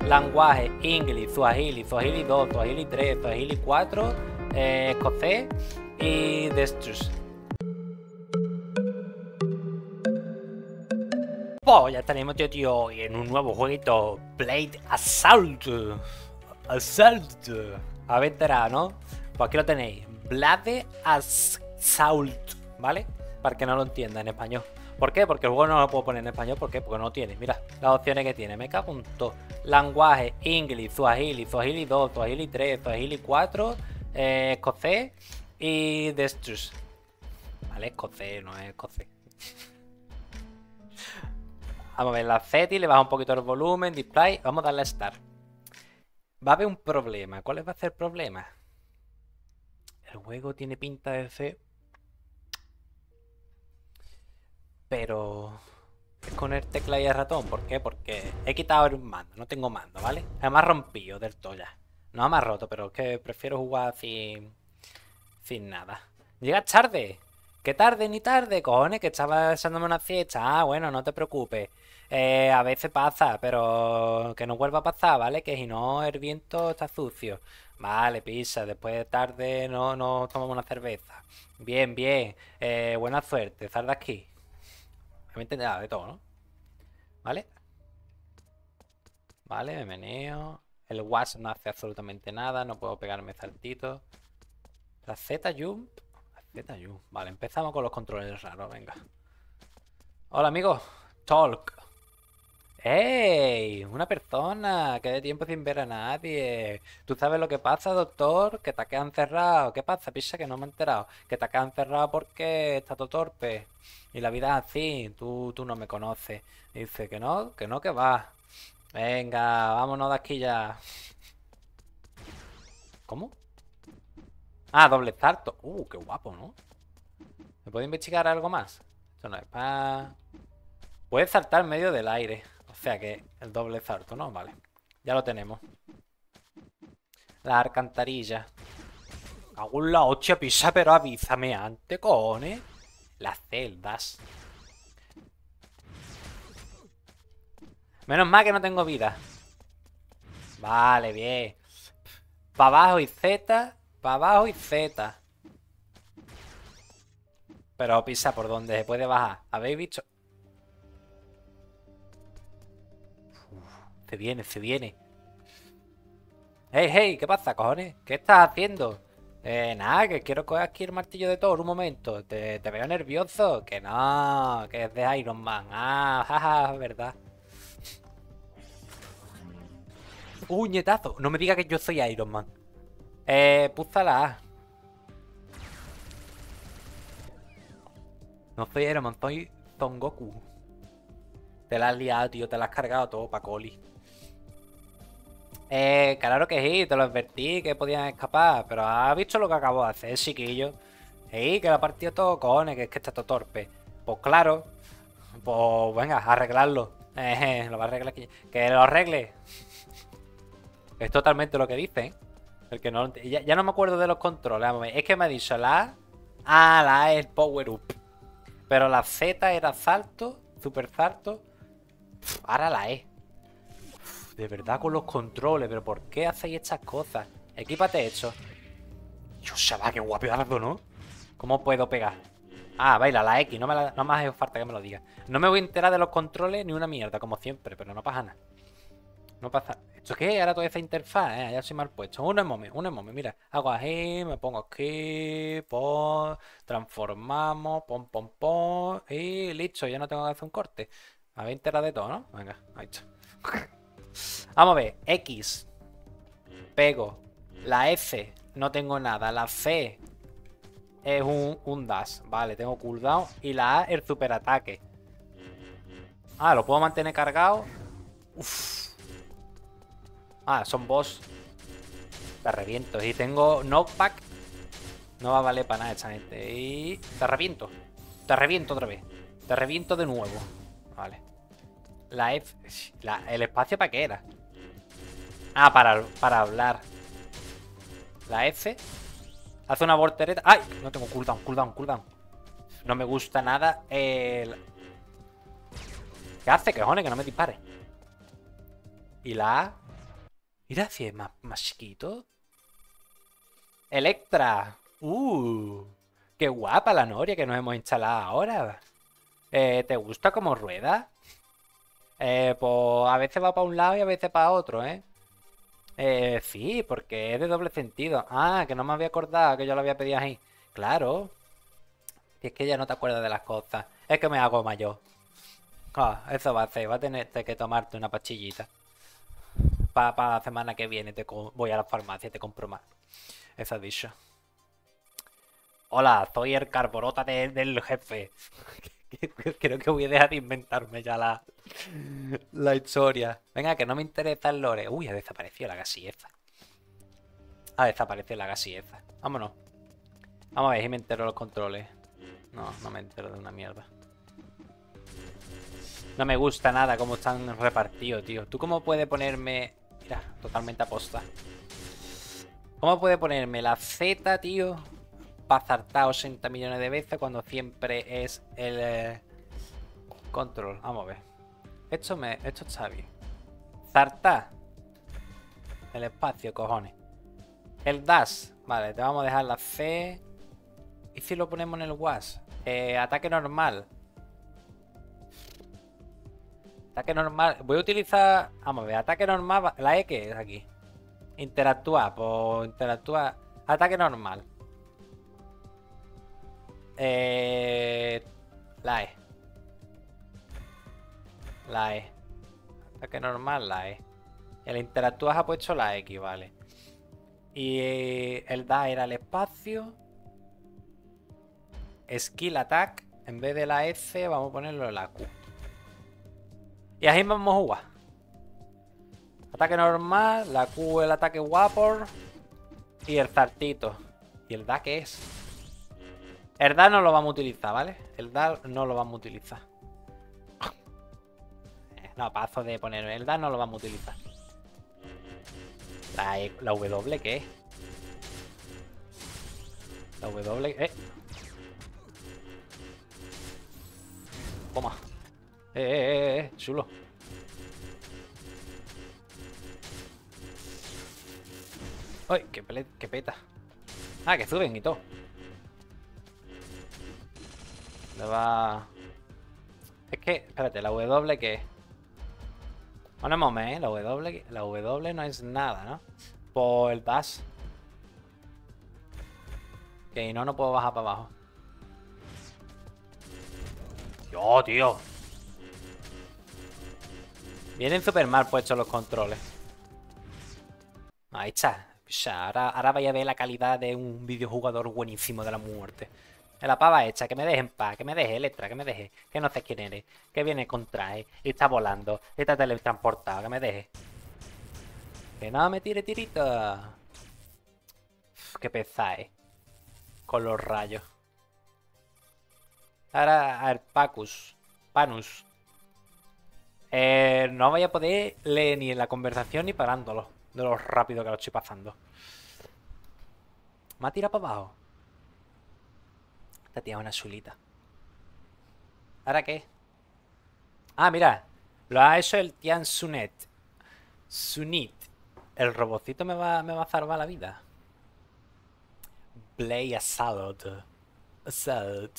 lenguaje, inglés, Swahili, Swahili 2, Swahili 3, Swahili 4, escocés y Destrus. Pues ya tenemos, tío, en un nuevo jueguito, Blade Assault. Assault. Habéis enterado, ¿no? Pues aquí lo tenéis, Blade Assault, ¿vale? Para que no lo entienda en español. ¿Por qué? Porque el juego no lo puedo poner en español. ¿Por qué? Porque no tiene. Mira las opciones que tiene. Me cago en todo. Lenguaje, inglés, Swahili, Swahili 2, Swahili 3, Swahili 4, escocés y Destrus. Vale, escocés, no es escocés. Vamos a ver la setting, le baja un poquito el volumen, display. Vamos a darle a Start. Va a haber un problema. ¿Cuál va a ser el problema? El juego tiene pinta de ser... Pero... es con el tecla y el ratón. ¿Por qué? Porque he quitado el mando. No tengo mando, ¿vale? Además rompido del todo ya. No me ha roto, pero es que prefiero jugar sin nada. Llegas tarde. ¿Qué tarde ni tarde, cojones? Que estaba echándome una siesta. Ah, bueno, no te preocupes. A veces pasa, pero que no vuelva a pasar, ¿vale? Que si no, el viento está sucio. Vale, pisa. Después de tarde no tomamos una cerveza. Bien, bien. Buena suerte. Sal de aquí. Me he entendido de todo, ¿no? ¿Vale? Vale, me meneo. El wash no hace absolutamente nada. No puedo pegarme saltitos. La Z jump. La Z jump. Vale, empezamos con los controles raros. Venga. Hola, amigos. Talk. ¡Ey! Una persona que de tiempo sin ver a nadie. ¿Tú sabes lo que pasa, doctor? Que te has quedado encerrado. ¿Qué pasa, picha? Que no me he enterado. Que te has quedado encerrado porque estás todo torpe. Y la vida es así. Tú no me conoces. Dice que va. Venga, vámonos de aquí ya. ¿Cómo? Ah, doble salto. Qué guapo, ¿no? ¿Me puedo investigar algo más? Esto no es para... Puedes saltar en medio del aire. O sea que el doble salto, ¿no? Vale. Ya lo tenemos. La alcantarilla. Hago la hostia pisa, pero avísame antes, cojones. Las celdas. Menos mal que no tengo vida. Vale, bien. Para abajo y Z. Para abajo y Z. Pero pisa por donde se puede bajar. ¿Habéis visto? Se viene, se viene. Hey, hey, ¿qué pasa, cojones? ¿Qué estás haciendo? Nada, que quiero coger aquí el martillo de Thor un momento. ¿Te veo nervioso? Que no, que es de Iron Man. Ah, jaja, verdad. Puñetazo. No me diga que yo soy Iron Man. Pulsa la A. No soy Iron Man, soy Son Goku. Te la has liado, tío. Te la has cargado todo, Pacoli. Claro que sí, te lo advertí que podían escapar. Pero has visto lo que acabo de hacer, chiquillo. Sí, que lo ha partido todo, cojones, que es que está todo torpe. Pues claro. Pues venga, arreglarlo. Lo va a arreglar que lo arregle. Es totalmente lo que dice, ¿eh? El que no ya no me acuerdo de los controles. Vamos a ver. Es que me ha dicho la A. Ah, la A es Power Up. Pero la Z era salto, super salto. Ahora la E. De verdad con los controles, pero ¿por qué hacéis estas cosas? Equípate esto. Dios, chaval, qué guapeardo, ¿no? ¿Cómo puedo pegar? Ah, baila, la X, no me hace falta que me lo diga. No me voy a enterar de los controles ni una mierda, como siempre, pero no pasa nada. No pasa. ¿Esto qué? Ahora toda esa interfaz, ya soy mal puesto. Un momento, mira. Hago así, me pongo aquí, pon, transformamos, pon, y listo, ya no tengo que hacer un corte. Me habéis enterado de todo, ¿no? Venga, ahí está. Vamos a ver, X. Pego. La F, no tengo nada. La C es un dash. Vale, tengo cooldown. Y la A, el superataque. Ah, lo puedo mantener cargado. Uff. Ah, son boss. Te reviento. Y tengo knockback. No va a valer para nada esta gente. Y te reviento. Te reviento otra vez. Te reviento de nuevo. Vale. La F... el espacio para qué era. Ah, para hablar. La F. Hace una voltereta. ¡Ay! No tengo cooldown. No me gusta nada el... ¿Qué hace, cojones? Que no me dispare. Y la A... Mira si es más chiquito. Electra. Qué guapa la Noria que nos hemos instalado ahora. ¿Te gusta cómo rueda? Pues a veces va para un lado y a veces para otro, ¿eh? Sí, porque es de doble sentido. Ah, que no me había acordado que yo lo había pedido ahí. Claro. Si es que ya no te acuerdas de las cosas. Es que me hago mayor. Ah, eso va a hacer. Va a tener que tomarte una pastillita. Para la semana que viene voy a la farmacia y te compro más. Eso has dicho. Hola, soy el carborota del jefe. Creo que voy a dejar de inventarme ya la historia. Venga, que no me interesa el lore. Uy, ha desaparecido la gasilleza. Ha desaparecido la gasilleza. Vámonos. Vamos a ver si me entero de los controles. No, no me entero de una mierda. No me gusta nada cómo están repartidos, tío. ¿Tú cómo puedes ponerme...? Mira, totalmente aposta. ¿Cómo puede ponerme la Z, tío? Para zartar 80 millones de veces cuando siempre es el control. Vamos a ver. Esto está bien. Zartar. El espacio, cojones. El dash. Vale, te vamos a dejar la C. ¿Y si lo ponemos en el was? Ataque normal. Ataque normal. Voy a utilizar... Vamos a ver, ataque normal. La E que es aquí. Interactúa. Pues interactúa. Ataque normal. La E. La E. Ataque normal, la E. El interactúas ha puesto la X, vale. Y el da era el espacio. Skill attack. En vez de la F, vamos a ponerlo en la Q. Y así vamos a jugar. Ataque normal, la Q el ataque Vapor. Y el zartito. ¿Y el da qué es? El da no lo vamos a utilizar, ¿vale? El da no lo vamos a utilizar. No, paso de poner el da no lo vamos a utilizar. La W, ¿qué es? La W, Toma. Chulo. Uy, que peta. Ah, que suben y todo. Le va... Es que, espérate, la W que... Ponemos, la W no es nada, ¿no? Por el dash. Que no puedo bajar para abajo. Yo, tío. Vienen súper mal puestos los controles. Ahí está. Ahora vaya a ver la calidad de un videojugador buenísimo de la muerte. La pava hecha, que me deje en paz, que me deje Electra, que me deje, que no sé quién eres, que viene con traje y está volando, y está teletransportado, que me deje. Que no me tire tirita. Qué pesada, con los rayos. Ahora, a ver, Panus. No voy a poder leer ni en la conversación ni parándolo. De lo rápido que lo estoy pasando. Me ha tirado para abajo. Esta tía es una chulita. ¿Ahora qué? Ah, mira. Lo ha hecho el Tian Sunit. Sunit. El robocito me va a salvar la vida. Play Assault. Assault.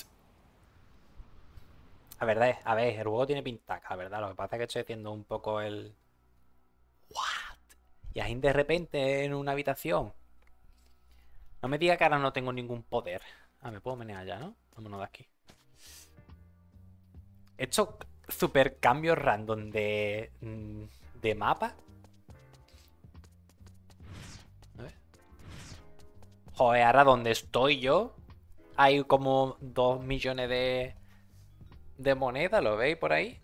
A ver, el juego tiene pintaca, la verdad. Lo que pasa es que estoy haciendo un poco el... What? Y ahí de repente en una habitación. No me diga que ahora no tengo ningún poder. Ah, me puedo menear ya, ¿no? Vámonos de aquí. He hecho super cambios random de mapa. A ver. Joder, ahora donde estoy yo hay como 2 millones de monedas, ¿lo veis por ahí?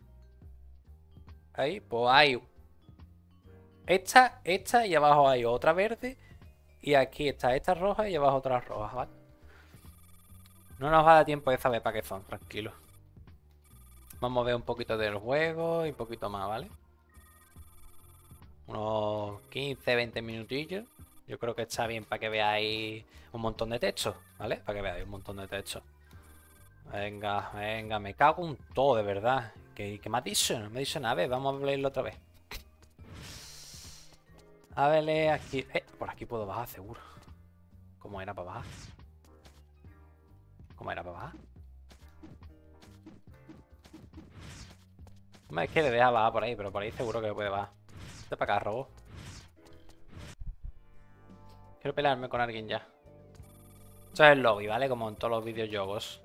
Ahí, pues hay esta y abajo hay otra verde. Y aquí está esta roja y abajo otra roja, ¿vale? No nos va a dar tiempo de saber para qué son, tranquilo. Vamos a ver un poquito del juego y un poquito más, ¿vale? Unos 15, 20 minutillos. Yo creo que está bien para que veáis un montón de texto, ¿vale? Para que veáis un montón de texto. Venga, venga, me cago en todo, de verdad. ¿Qué me ha dicho? No me ha dicho nada. A ver, vamos a leerlo otra vez. A verle aquí. Por aquí puedo bajar, seguro. ¿Cómo era para bajar? ¿Cómo era para bajar? Hombre, es que le deja bajar por ahí, pero por ahí seguro que puede bajar. Vete para acá, robo. Quiero pelearme con alguien ya. Esto es el lobby, ¿vale? Como en todos los videojuegos.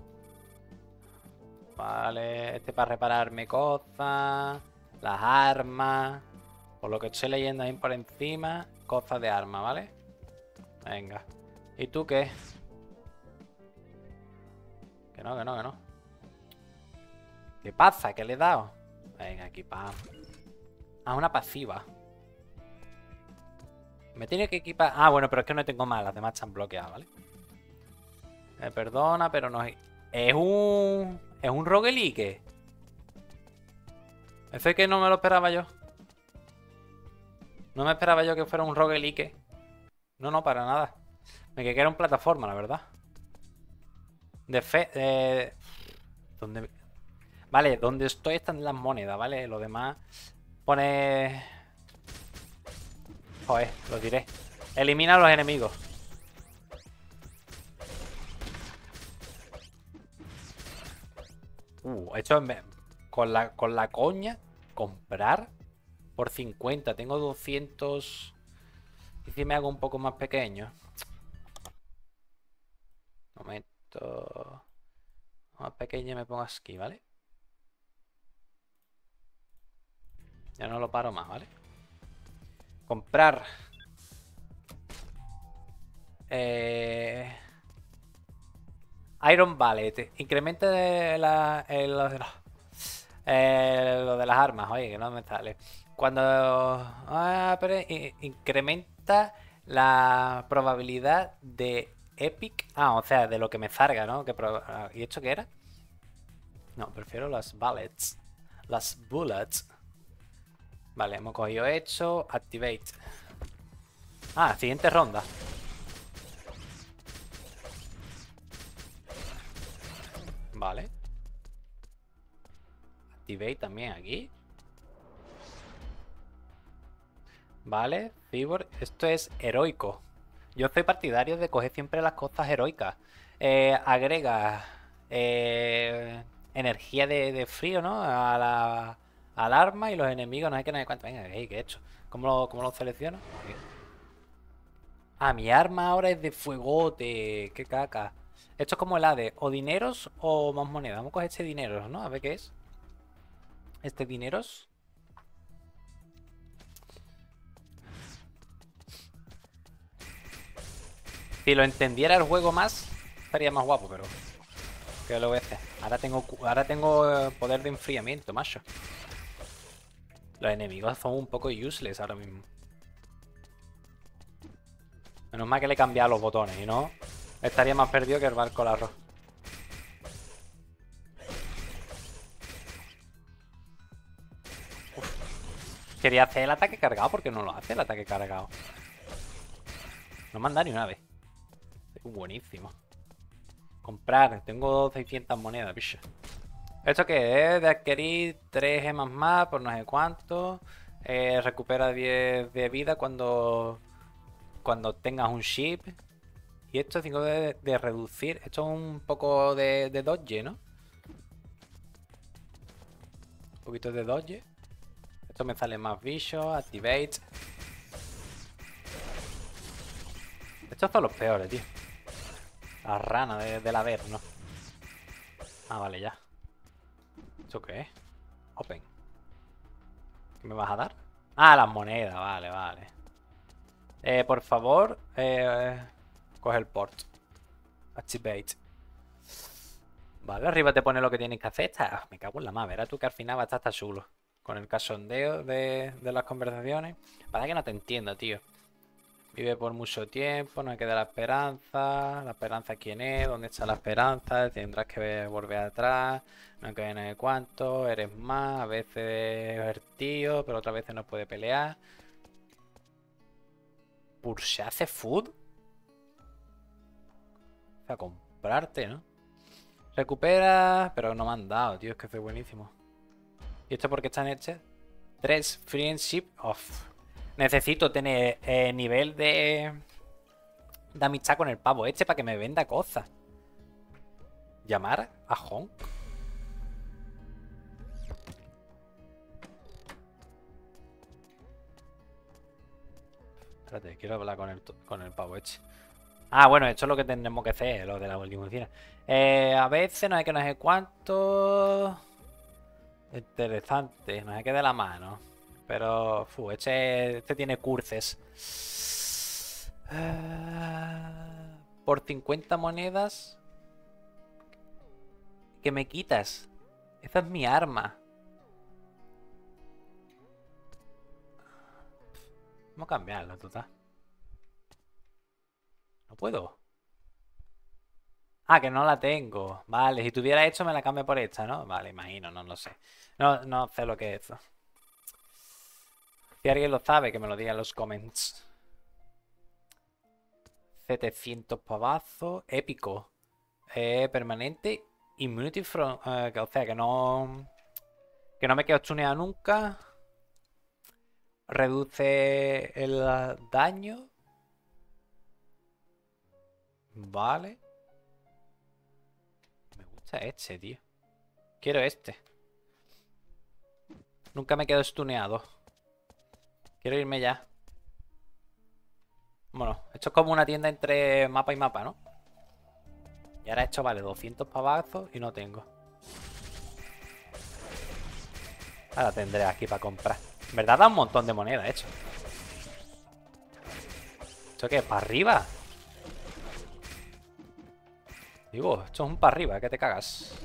Vale, este para repararme cosas. Las armas. Por lo que estoy leyendo ahí por encima. Cosas de armas, ¿vale? Venga. ¿Y tú qué? Que no, que no, que no. ¿Qué pasa? ¿Qué le he dado? Venga, aquí, pam. Ah, una pasiva. Me tiene que equipar... Ah, bueno, pero es que no tengo más. Las demás están bloqueadas, ¿vale? Me perdona, pero no es... Es un... Es un roguelike. Eso es que no me lo esperaba yo. No me esperaba yo que fuera un roguelike. No, no, para nada. Me quedé que era un plataforma, la verdad. De fe... ¿Dónde...? Vale, donde estoy están las monedas, ¿vale? Lo demás... Pone... Joder, lo diré. Elimina a los enemigos. Esto con la coña. Comprar por 50. Tengo 200. ¿Y si me hago un poco más pequeño? Un momento. Más pequeño me pongo aquí, ¿vale? Ya no lo paro más, ¿vale? Comprar. Iron Ballet. Incrementa lo de las armas. Oye, que no me sale. Cuando... pero incrementa la probabilidad de Epic. O sea, de lo que me salga, ¿no? ¿Y esto qué era? No, prefiero las ballets. Las bullets. Vale, hemos cogido hecho. Activate. Siguiente ronda. Vale. Activate también aquí. Vale, Cibor. Esto es heroico. Yo soy partidario de coger siempre las cosas heroicas. Agrega energía de frío, ¿no? Al arma y los enemigos, no hay que no hay cuánto. Venga, ¿qué he hecho? ¿Cómo lo selecciono? Aquí. Mi arma ahora es de fuegote. Qué caca. Esto es como el ADE. O dineros o más moneda. Vamos a coger este dineros, ¿no? A ver qué es. Este dineros. Si lo entendiera el juego más, estaría más guapo, pero... ¿Qué lo voy a hacer? Ahora tengo poder de enfriamiento, macho. Los enemigos son un poco useless ahora mismo. Menos mal que le he cambiado los botones, y no... Estaría más perdido que el barco al arroz. Quería hacer el ataque cargado, porque no lo hace el ataque cargado. No me han dado ni una vez. Buenísimo. Comprar. Tengo 600 monedas, bicho. ¿Esto qué es? De adquirir 3 gemas más por no sé cuánto. Recupera 10 de vida cuando tengas un ship. Y esto es 5 de reducir. Esto es un poco de dodge, ¿no? Un poquito de dodge. Esto me sale más bichos. Activate. Estos son los peores, tío. La rana del Averno. Vale, ya. ¿Esto qué es? Open. ¿Qué me vas a dar? Las monedas. Vale, vale. Por favor, coge el port. Activate. Vale, arriba te pone lo que tienes que hacer. Me cago en la madre. Verás tú que al final va a estar chulo. Con el cachondeo de las conversaciones. Para que no te entiendo, tío. Vive por mucho tiempo, no hay que dar la esperanza. ¿La esperanza quién es? ¿Dónde está la esperanza? Tendrás que volver atrás. No hay que ver cuánto. Eres más. A veces es tío, pero otras veces no puede pelear. ¿Purchase food? O sea, comprarte, ¿no? Recupera, pero no me han dado, tío. Es que soy buenísimo. ¿Y esto por qué están hechas? 3 friendship off. Necesito tener nivel de amistad con el pavo este para que me venda cosas. ¿Llamar a Honk? Espérate, quiero hablar con el pavo este. Ah, bueno, esto es lo que tendremos que hacer, lo de la limusina. A veces no hay que no sé cuánto. Interesante, no sé qué de la mano. Pero, este tiene curses. Por 50 monedas. ¿Qué me quitas? Esa es mi arma. Vamos a cambiarlo, total. No puedo. Ah, que no la tengo. Vale, si tuviera hecho me la cambio por esta, ¿no? Vale, imagino, no lo sé. No sé lo que es eso. Si alguien lo sabe, que me lo diga en los comments. 700 pavazos. Épico. Permanente. Immunity from... o sea, que no... Que no me quedo stuneado nunca. Reduce el daño. Vale. Me gusta este, tío. Quiero este. Nunca me quedo stuneado. Quiero irme ya. Bueno, esto es como una tienda entre mapa y mapa, ¿no? Y ahora esto vale 200 pavazos y no tengo. Ahora tendré aquí para comprar. En verdad da un montón de moneda hecho. ¿Esto qué es? ¿Para arriba? Digo, esto es un para arriba, que te cagas.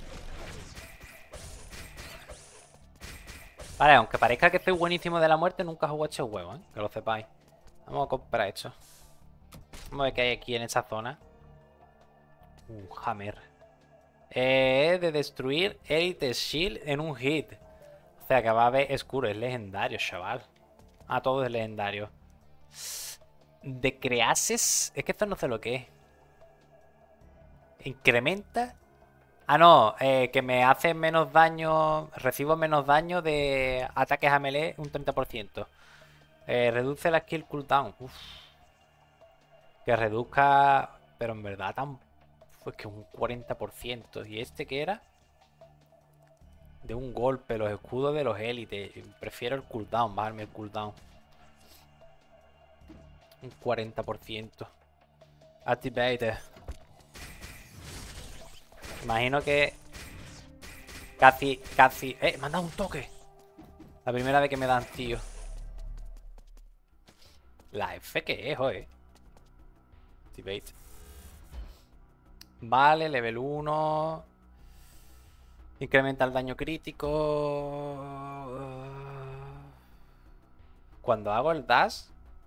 Vale, aunque parezca que estoy buenísimo de la muerte, nunca he jugado este juego, ¿eh? Que lo sepáis. Vamos a comprar esto. Vamos a ver qué hay aquí en esa zona. Un hammer. De destruir Elite Shield en un hit. O sea que va a haber escuro. Es legendario, chaval. Ah, todo es legendario. De creases. Es que esto no sé lo que es. Incrementa. Ah, no. Que me hace menos daño. Recibo menos daño de ataques a melee un 30%. Reduce la skill cooldown. Uf. Que reduzca. Pero en verdad tan. Fue que un 40%. ¿Y este qué era? De un golpe, los escudos de los élites. Prefiero el cooldown, bajarme el cooldown. Un 40%. Activated. Imagino que casi. Me han dado un toque. La primera vez que me dan, tío. La F que es, joder. Activate. Vale, level 1. Incrementa el daño crítico. Cuando hago el dash,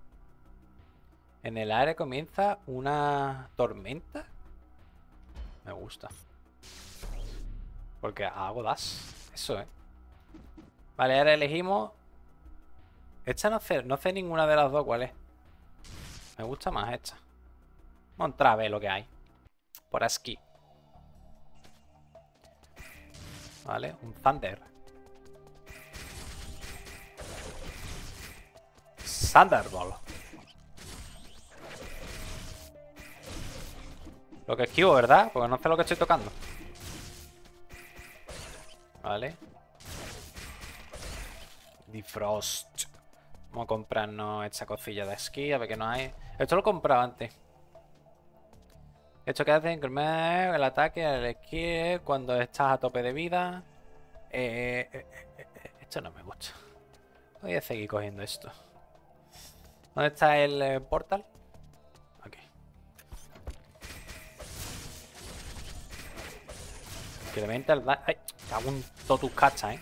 en el aire comienza una tormenta. Me gusta. Porque hago dash. Eso, Vale, ahora elegimos. Esta no sé ninguna de las dos cuál es. Me gusta más esta. Vamos a entrar a ver lo que hay. Por aquí. Vale, un Thunder. Thunderbolt. Lo que esquivo, ¿verdad? Porque no sé lo que estoy tocando. Vale. Defrost. Vamos a comprarnos esta cosilla de esquí, a ver qué nos hay. Esto lo he comprado antes. Esto que hace incrementar el ataque al esquí cuando estás a tope de vida. Esto no me gusta. Voy a seguir cogiendo esto. ¿Dónde está el portal? Aquí. Incrementa el daño. ¡Ay! Cago en todas tus cachas,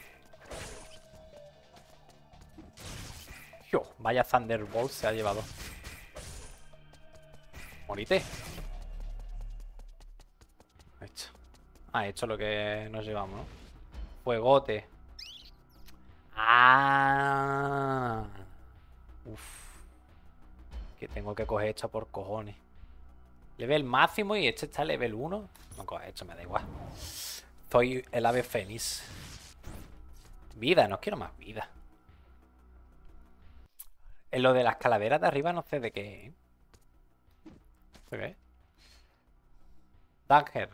Yo, vaya Thunderbolt se ha llevado. Morite. Esto. Ah, esto es lo que nos llevamos, ¿no? Fuegote. Ah. Uf. Que tengo que coger esto por cojones. Level máximo y este está level 1. No coge esto, me da igual. Soy el ave fénix. Vida, no quiero más vida. En lo de las calaveras de arriba no sé de qué. ¿De qué? Danger.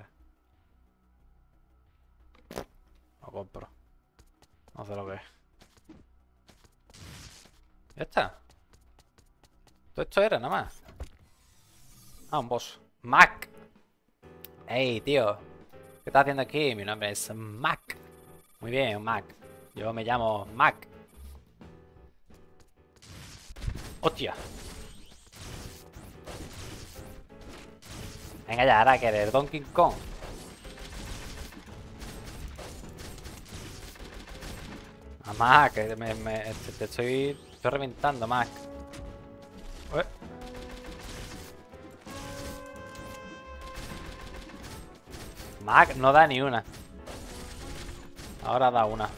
Lo compro. No sé lo que es. Ya está. Todo esto era nada más. Ah, un boss. Mac. Hey, tío. ¿Qué estás haciendo aquí? Mi nombre es Mac. Muy bien, Mac. Yo me llamo Mac. Hostia. Venga ya, ahora que eres Donkey Kong. Ah, Mac, que te estoy reventando, Mac. Ué. Mac no da ni una. Ahora da una.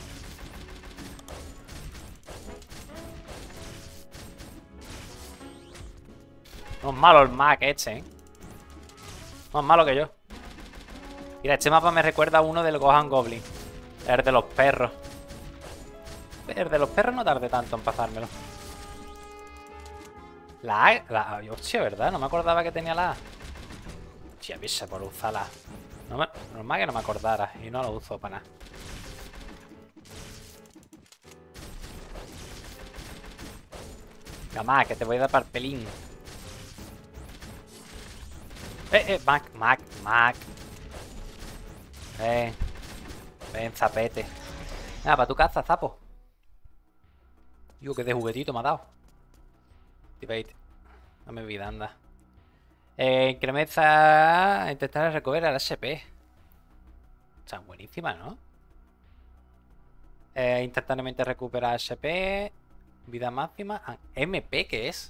No es malo el Mac este, ¿eh? No es malo que yo. Mira, este mapa me recuerda a uno del Gohan Goblin. El de los perros. El de los perros no tardé tanto en pasármelo. La A. Hostia, ¿verdad? No me acordaba que tenía la A. Hostia, pisa por usarla. Normal que no me acordara. Y no lo uso para nada. Venga, Mac, que te voy a dar para el pelín. Mac. Ven, zapete. Nada, para tu casa, zapo. Digo, que de juguetito me ha dado. Activate. Dame vida, anda. Incrementa. Intentar recuperar el SP. Está buenísima, ¿no? Instantáneamente recupera SP. Vida máxima. MP, ¿qué es?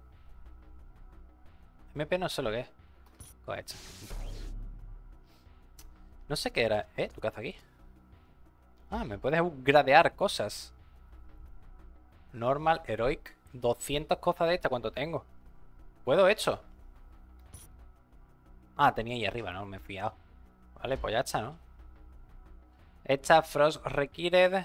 MP no sé lo que es. Cohecha. No sé qué era. ¿Tú qué haces aquí? Ah, me puedes upgradear cosas. Normal, Heroic. 200 cosas de esta, ¿cuánto tengo? ¿Puedo hecho? Ah, tenía ahí arriba, no me he fiado. Vale, pues ya está, ¿no? Esta Frost Required.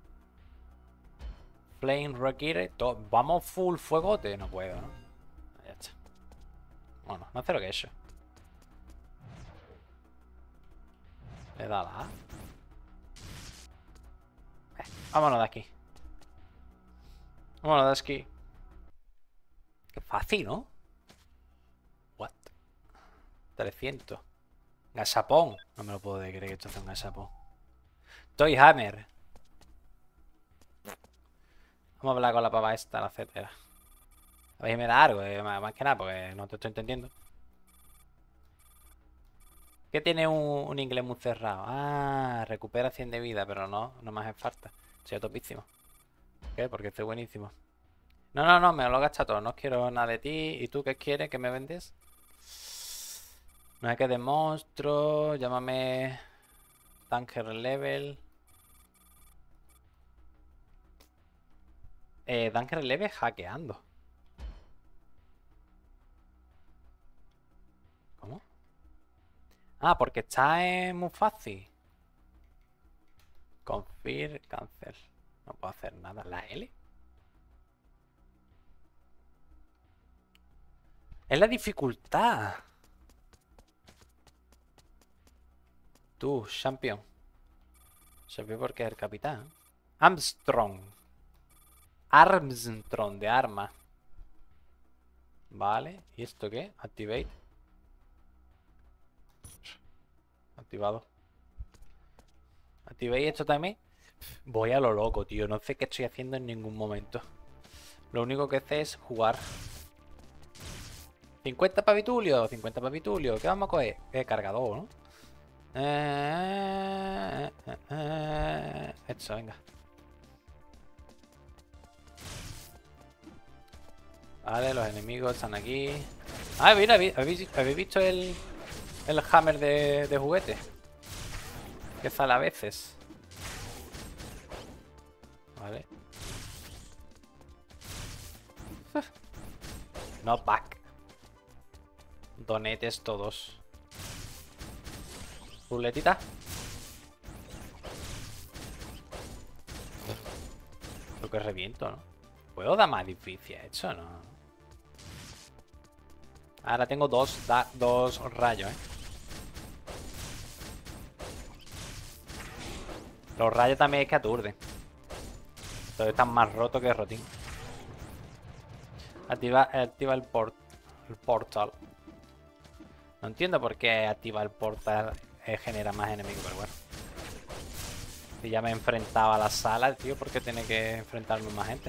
Flame Required. Vamos full fuegote. No puedo, ¿no? Ya está. Bueno, no sé lo que he hecho. Le da la A. Vámonos de aquí. Vámonos de aquí. Qué fácil, ¿no? What? 300. Gasapón. No me lo puedo creer que esto sea un gasapón. Toy Hammer. Vamos a hablar con la pava esta, la etcétera. A ver si me da algo, más que nada, porque no te estoy entendiendo. Que tiene un inglés muy cerrado. Ah, recupera 100 de vida, pero no me hace falta. Estoy a topísimo. ¿Qué? Porque estoy buenísimo. No, me lo gasta todo. No quiero nada de ti. ¿Y tú qué quieres? ¿Qué me vendes? No que de monstruo. Llámame Tanker Level. Tanker Level hackeando. ¿Cómo? Ah, porque está muy fácil. Confirm, cancel. No puedo hacer nada. ¿La L? Es la dificultad. Tú, champion. Se ve porque es el capitán. Armstrong. Armstrong de arma. Vale. ¿Y esto qué? Activate. Activado. Activate esto también. Voy a lo loco, tío. No sé qué estoy haciendo en ningún momento. Lo único que sé es jugar. 50 pavitulios. 50 pavitulios. ¿Qué vamos a coger? Cargador, ¿no? Esto, venga. Vale, los enemigos están aquí. Ah, mira, ¿habéis visto el hammer de juguete? Que sale a veces. Vale. No back. Donetes todos. Ruletita. Lo que reviento, ¿no? ¿Puedo dar más difícil a eso? No. Ahora tengo dos rayos, ¿eh? Los rayos también es que aturden. Entonces están más rotos que rotín. Activa el portal. No entiendo por qué activa el portal genera más enemigos, pero bueno. Si ya me he enfrentado a la sala, tío, ¿por qué tiene que enfrentarme más gente?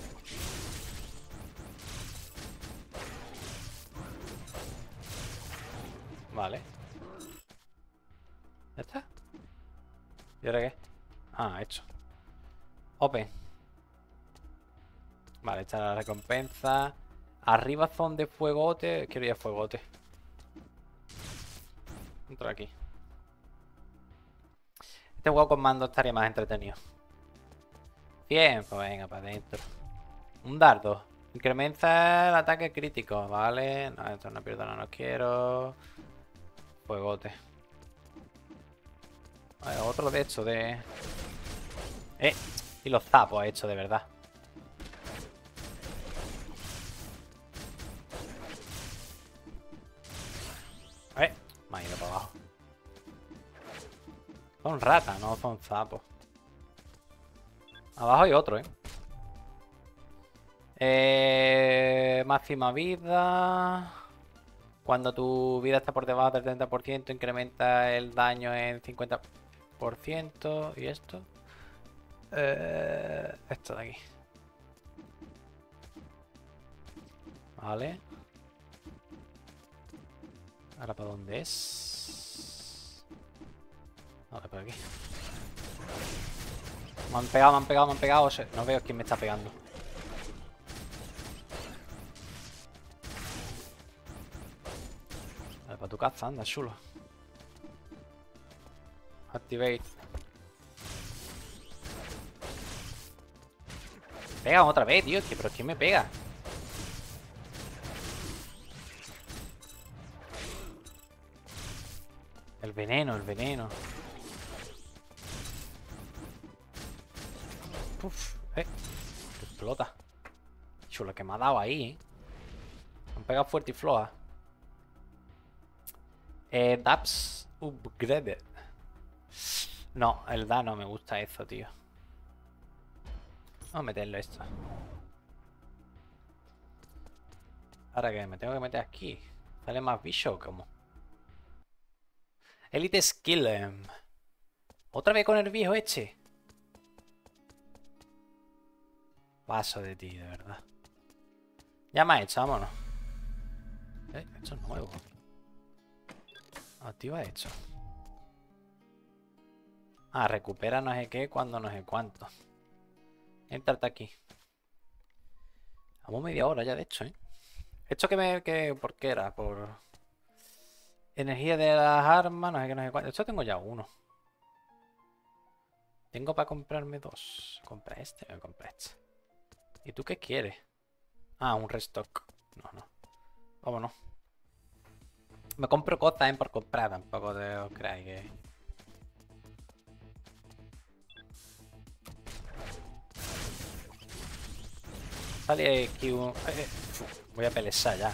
Vale. ¿Ya está? ¿Y ahora qué? Ah, hecho. Open. Vale, esta es la recompensa. Arriba son de fuegote. Quiero ir a fuegote. Entro aquí. Este juego con mando estaría más entretenido. 100, pues venga, para adentro. Un dardo. Incrementa el ataque crítico, ¿vale? No, esto no pierdo, no quiero. Fuegote. Vale, otro de hecho de... Y los zapos he hecho de verdad. Me ha ido para abajo. Son ratas, no son sapos. Abajo hay otro, máxima vida. Cuando tu vida está por debajo del 30%, incrementa el daño en 50%. ¿Y esto? Esto de aquí. Vale. ¿Ahora para dónde es? Vale, por aquí. Me han pegado, me han pegado, me han pegado. No veo quién me está pegando. Vale, para tu casa, anda, chulo. Activate. Pega otra vez, tío. ¿Pero quién me pega? El veneno, el veneno. Uf, explota. Chulo, que me ha dado ahí, Me han pegado fuerte y floja. Daps upgraded. No, el da no me gusta eso, tío. Vamos a meterlo esto. Ahora que me tengo que meter aquí. ¿Sale más bicho o cómo? Elite Skill. Otra vez con el viejo este. Paso de ti, de verdad. Ya me ha hecho, vámonos. Esto es nuevo. Activa hecho. Ah, recupera no sé qué cuando no sé cuánto. Entrarte aquí. Vamos media hora ya, de hecho, Esto ¿por qué era? Por energía de las armas, no sé qué, no sé cuánto. Esto tengo ya uno. Tengo para comprarme dos. Compra este, voy a comprar este. ¿Y tú qué quieres? Ah, un restock. No. Vámonos. Me compro cosas por comprar, tampoco te os creáis que... Sale aquí un... voy a pelesar ya.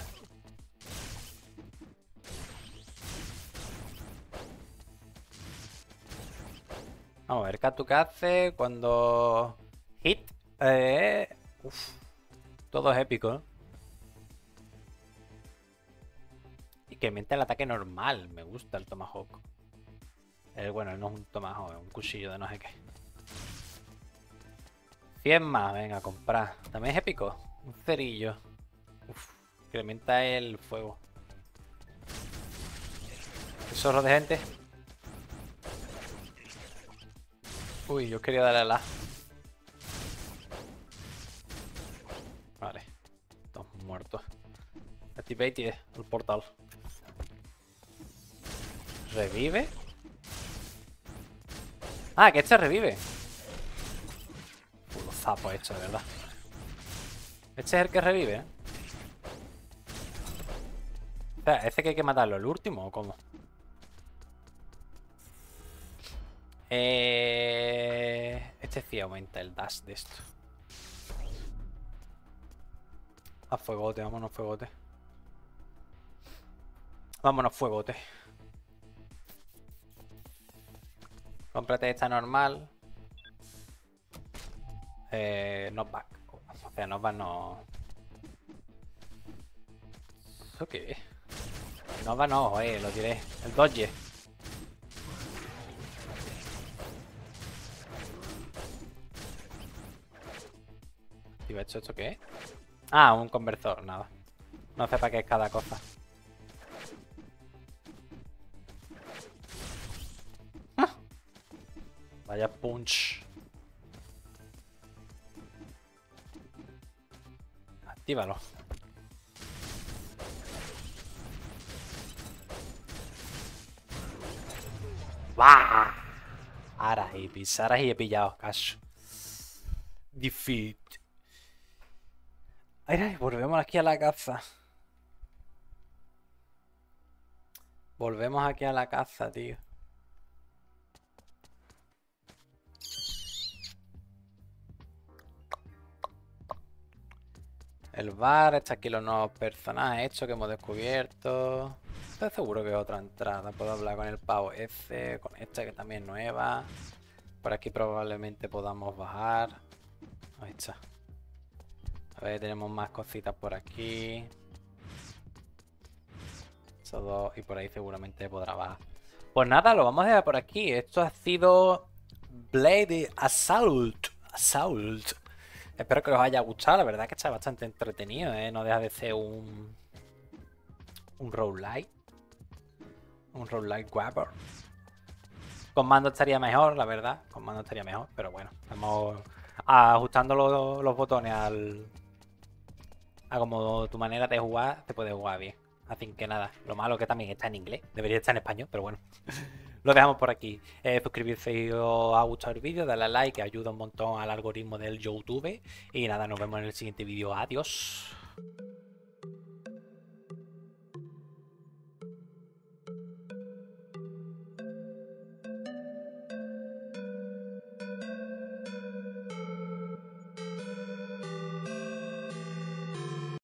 Vamos a ver, ¿qué hace cuando... Hit? Todo es épico, ¿no? Y que aumenta el ataque normal. Me gusta el Tomahawk. Bueno, no es un Tomahawk, es un cuchillo de no sé qué. 100 más, venga, a comprar. También es épico. Un cerillo. Incrementa el fuego. ¿Qué zorro de gente? Uy, yo quería darle a la... Vale. Estamos muertos. Activate el portal. ¿Revive? Ah, que este revive. Los zapos estos, de verdad. Este es el que revive, Espera, ¿este que hay que matarlo? ¿El último o cómo? Este sí aumenta el dash de esto. A fuegote, vámonos fuegote. Vámonos fuegote. Cómprate esta normal. Knockback. O sea, knockback no... ¿Eso qué es? Knockback no, lo diré. El dodge. ¿Y esto qué es? Ah, un conversor, nada. No sé para qué es cada cosa. ¡Ah! Vaya punch. Actívalo. ¡Bah! Ahora he pillado, cacho. Defeat. Ay, volvemos aquí a la caza. Volvemos aquí a la caza, tío. El bar, está aquí los nuevos personajes hechos que hemos descubierto. Estoy seguro que es otra entrada. Puedo hablar con el pavo ese, con esta que también es nueva. Por aquí probablemente podamos bajar. Ahí está. A ver, tenemos más cositas por aquí. Esos dos, y por ahí seguramente podrá bajar. Pues nada, lo vamos a dejar por aquí. Esto ha sido Blade Assault. Espero que os haya gustado. La verdad que está bastante entretenido, ¿eh? No deja de ser un roguelike. Un roguelike guapo. Con mando estaría mejor, la verdad. Con mando estaría mejor, pero bueno. Estamos ajustando los botones a como tu manera de jugar, te puede jugar bien. Así que nada, lo malo que también está en inglés. Debería estar en español, pero bueno. Lo dejamos por aquí. Suscribirse si os ha gustado el vídeo, darle a like, que ayuda un montón al algoritmo del YouTube. Y nada, nos vemos en el siguiente vídeo. Adiós.